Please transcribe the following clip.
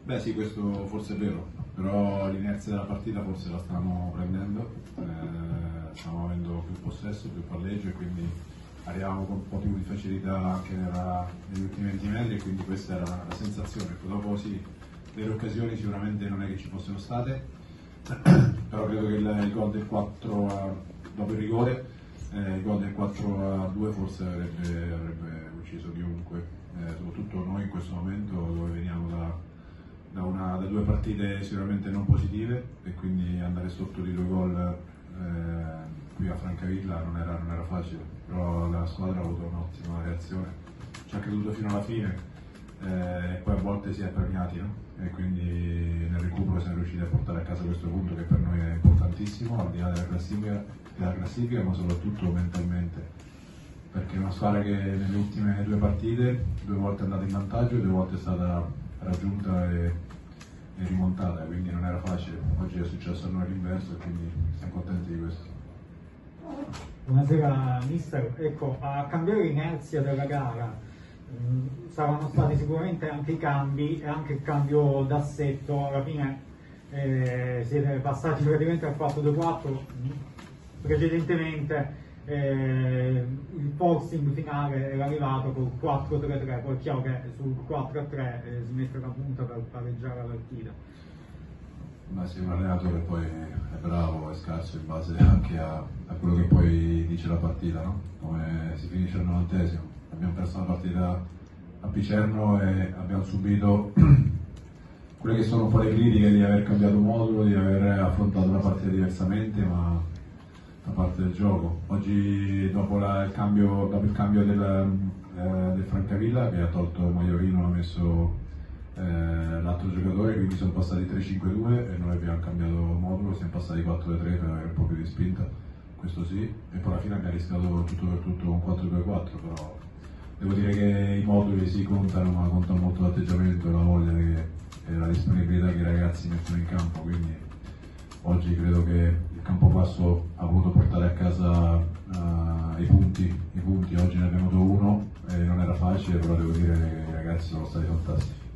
Beh sì, questo forse è vero, però l'inerzia della partita forse la stiamo prendendo, stiamo avendo più possesso, più palleggio e quindi arriviamo con un po' più di facilità anche negli ultimi 20 metri e quindi questa era la sensazione. Dopo sì, delle occasioni sicuramente non è che ci fossero state, però credo che il gol del 4 dopo il rigore, il gol del 4-2 forse avrebbe ucciso chiunque, soprattutto noi in questo momento dove veniamo da due partite sicuramente non positive e quindi andare sotto di 2 gol qui a Francavilla non era facile, però la squadra ha avuto un'ottima reazione, ci ha creduto fino alla fine e poi a volte si è premiati, no? E quindi nel recupero siamo riusciti a portare a casa questo punto che per noi è importantissimo al di là della classifica ma soprattutto mentalmente, perché è una squadra che nelle ultime 2 partite 2 volte è andata in vantaggio e 2 volte è stata raggiunta e rimontata, quindi non era facile. Oggi è successo a noi l'inverso e quindi siamo contenti di questo. Buonasera mister, ecco, a cambiare l'inerzia della gara saranno stati sicuramente anche i cambi e anche il cambio d'assetto. Alla fine siete passati praticamente al 4-2-4, precedentemente il forcing finale era arrivato col 4-3-3, poi è chiaro che sul 4-3 si mette la punta per pareggiare la partita. Ma sì, un allenatore poi è bravo, è scarso in base anche a quello che poi dice la partita, no? Come si finisce al 90°. Abbiamo perso la partita a Picerno e abbiamo subito quelle che sono un po' le critiche di aver cambiato modulo, di aver affrontato la partita diversamente, ma fa parte del gioco. Oggi dopo il cambio del Francavilla che ha tolto Maiorino, ha messo l'altro giocatore, quindi sono passati 3-5-2 e noi abbiamo cambiato modulo, siamo passati 4-3 per avere un po' più di spinta, questo sì, e poi alla fine abbiamo rischiato tutto per tutto un 4-2-4, però devo dire che i moduli si contano, ma conta molto l'atteggiamento, la voglia e la disponibilità che i ragazzi mettono in campo, quindi oggi credo che il Campobasso ha voluto portare a casa i punti, oggi ne abbiamo avuto uno e non era facile, però devo dire che i ragazzi sono stati fantastici.